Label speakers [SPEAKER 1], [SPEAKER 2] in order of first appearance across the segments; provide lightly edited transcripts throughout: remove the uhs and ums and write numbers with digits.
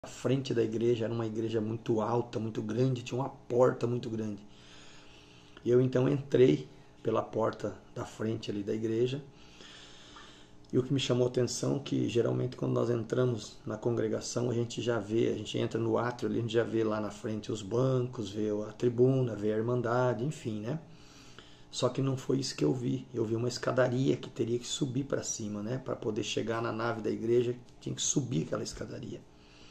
[SPEAKER 1] A frente da igreja era uma igreja muito alta, muito grande, tinha uma porta muito grande. E eu então entrei pela porta da frente ali da igreja. E o que me chamou a atenção é que geralmente quando nós entramos na congregação, a gente entra no átrio ali, a gente já vê lá na frente os bancos, vê a tribuna, vê a irmandade, enfim, né? Só que não foi isso que eu vi. Eu vi uma escadaria que teria que subir para cima, né? Para poder chegar na nave da igreja, tinha que subir aquela escadaria.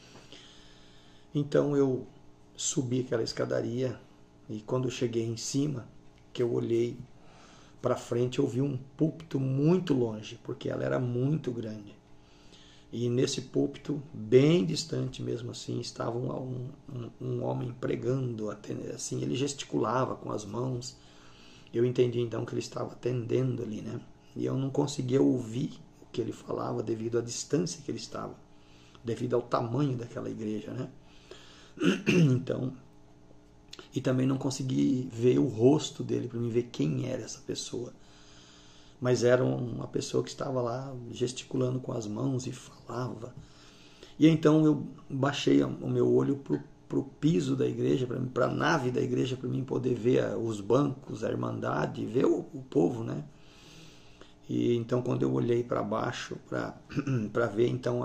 [SPEAKER 1] Então eu subi aquela escadaria e quando eu cheguei em cima, que eu olhei para frente, eu vi um púlpito muito longe, porque ela era muito grande. E nesse púlpito, bem distante mesmo assim, estava um homem pregando, assim, ele gesticulava com as mãos. Eu entendi então que ele estava atendendo ali, né? E eu não conseguia ouvir o que ele falava devido à distância que ele estava, devido ao tamanho daquela igreja, né? Então, e também não consegui ver o rosto dele para me ver quem era essa pessoa. Mas era uma pessoa que estava lá gesticulando com as mãos e falava. E então eu baixei o meu olho para o piso da igreja, para a nave da igreja, para mim poder ver os bancos, a irmandade, ver o povo, né? E então quando eu olhei para baixo para ver então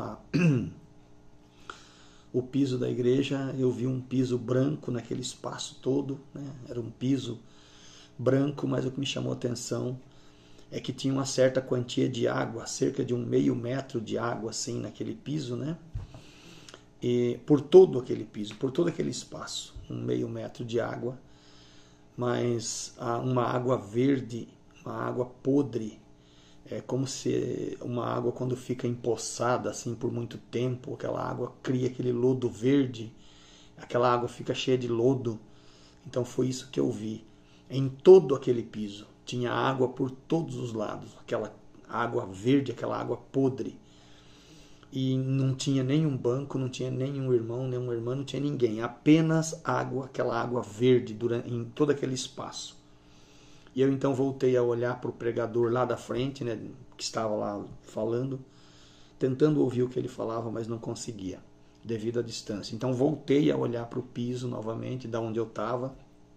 [SPEAKER 1] o piso da igreja, eu vi um piso branco naquele espaço todo, né? Era um piso branco, mas o que me chamou a atenção é que tinha uma certa quantia de água, cerca de meio metro de água assim naquele piso, né? E por todo aquele piso, por todo aquele espaço, meio metro de água, mas uma água verde, uma água podre. É como se uma água, quando fica empoçada assim por muito tempo, aquela água cria aquele lodo verde, aquela água fica cheia de lodo. Então foi isso que eu vi. Em todo aquele piso tinha água por todos os lados, aquela água verde, aquela água podre. E não tinha nenhum banco, não tinha nenhum irmão, nenhuma irmã, não tinha ninguém. Apenas água, aquela água verde em todo aquele espaço. E eu então voltei a olhar para o pregador lá da frente, né, que estava lá falando, tentando ouvir o que ele falava, mas não conseguia, devido à distância. Então voltei a olhar para o piso novamente, da onde eu estava.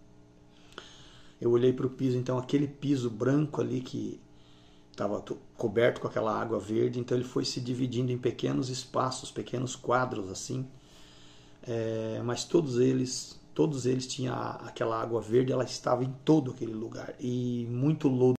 [SPEAKER 1] Eu olhei para o piso, então aquele piso branco ali que estava coberto com aquela água verde, então ele foi se dividindo em pequenos espaços, pequenos quadros assim, mas todos eles tinham aquela água verde, ela estava em todo aquele lugar e muito lodo